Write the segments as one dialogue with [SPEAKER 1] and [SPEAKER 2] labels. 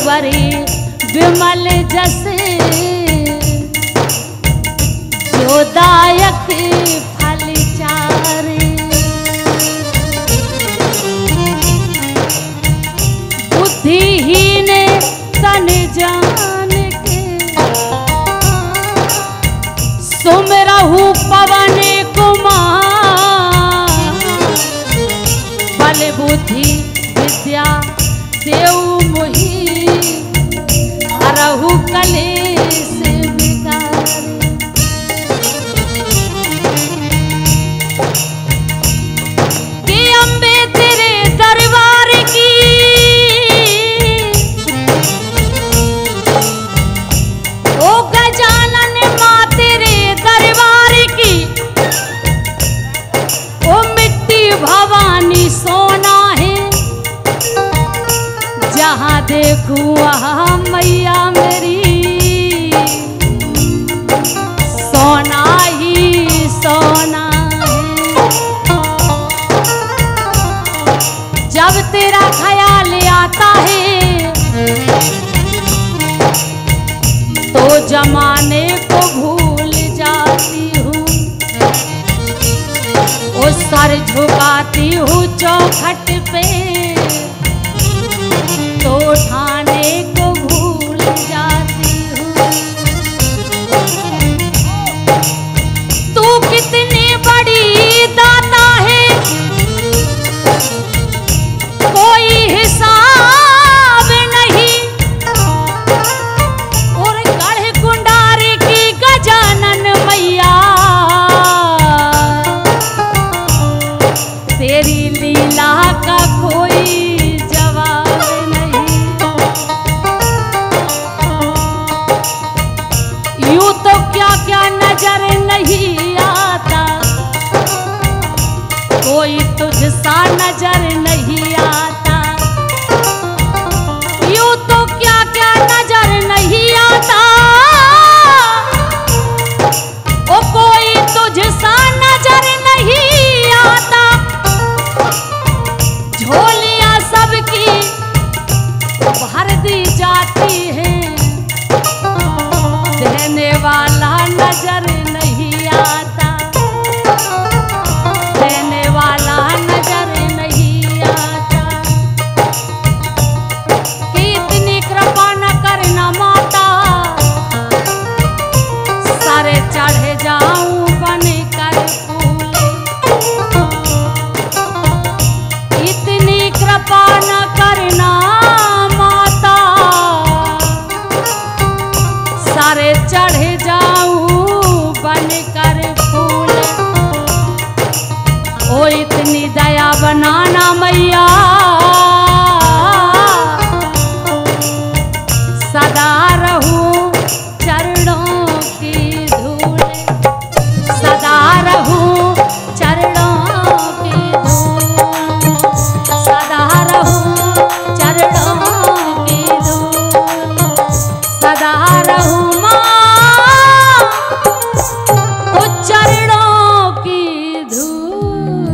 [SPEAKER 1] Worry विमल जस जोदायक फल चारे। बुद्धिहीन तन जान के सुमिरहु पवन कुमार। बल बुद्धि विद्या देव मोहि हरहु कलेश विकार। कि अम्बे तेरे दरबार की ओ गजानन माँ तेरे दरबार की। ओ मिट्टी भवानी सोना है जहाँ देखूं वहाँ मैया मेरी सोना ही सोना है। जब तेरा ख्याल आता है तो जमाने को भूल जाती हूँ। ओ सर झुकाती हूँ चौखट पे तो ठाने को भूल जाती हूँ। तू कितनी बड़ी दाता है कोई हिसाब नहीं। और गढ़ कुंडारी की गजानन मैया तेरी लीला का कोई नजर नहीं आता। कोई तुझसा नजर नहीं आता। यूं तो क्या क्या नजर नहीं आता। ओ कोई तुझसा नजर नहीं आता। झोलियां सबकी भर दी जाती है देने वाला नजर नहीं आता। देने वाला नजर नहीं आता। कि इतनी कृपा न करना माता सारे चढ़ जाऊं बन कर फूल। इतनी कृपा न करना माता सारे चढ़ जाऊं बन कर फूल। ओ इतनी दया बनाना मैया सदा रहूं चरणों की धूल। सदा रहूं चरणों की धूल। सदा रहूं चरणों की धूल। सदा रहूं चरणों की धूल।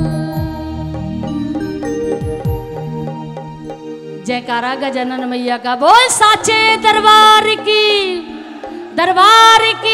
[SPEAKER 1] जयकारा गजानन मैया का बोल साचे दरबार की। दरबार की।